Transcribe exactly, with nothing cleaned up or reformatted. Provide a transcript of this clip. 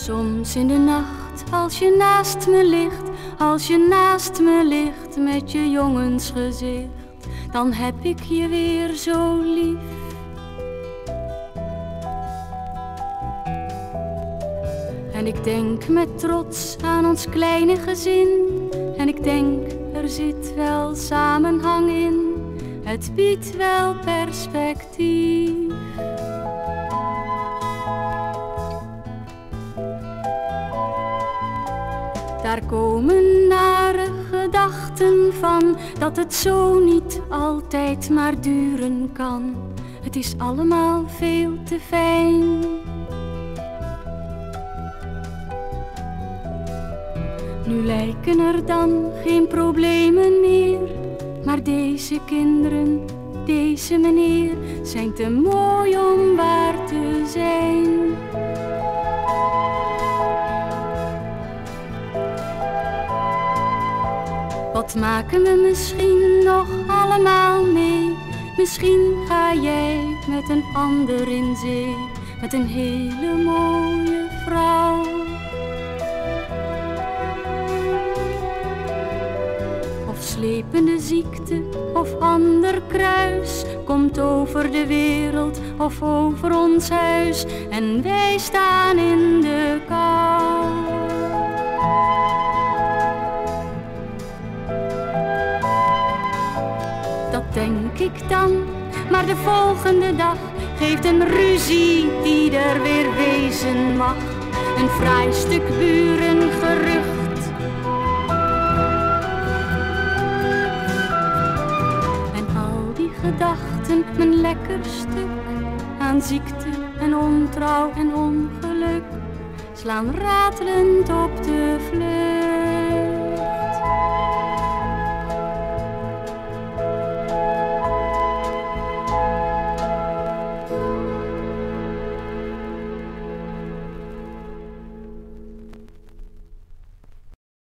Soms in de nacht, als je naast me ligt, als je naast me ligt met je jongensgezicht, dan heb ik je weer zo lief. En ik denk met trots aan ons kleine gezin, en ik denk er zit wel samenhang in, het biedt wel perspectief. Daar komen nare gedachten van, dat het zo niet altijd maar duren kan. Het is allemaal veel te fijn. Nu lijken er dan geen problemen meer, maar deze kinderen, deze meneer, zijn te mooi om waar te zijn. Wat maken we misschien nog allemaal mee? Misschien ga jij met een ander in zee, met een hele mooie vrouw. Of slepende ziekte of ander kruis komt over de wereld of over ons huis, en wij staan in de kou. Dat denk ik dan, maar de volgende dag geeft een ruzie die er weer wezen mag. Een fraai stuk burengerucht. En al die gedachten, mijn lekker stuk aan ziekte en ontrouw en ongeluk, slaan ratelend op de vlucht.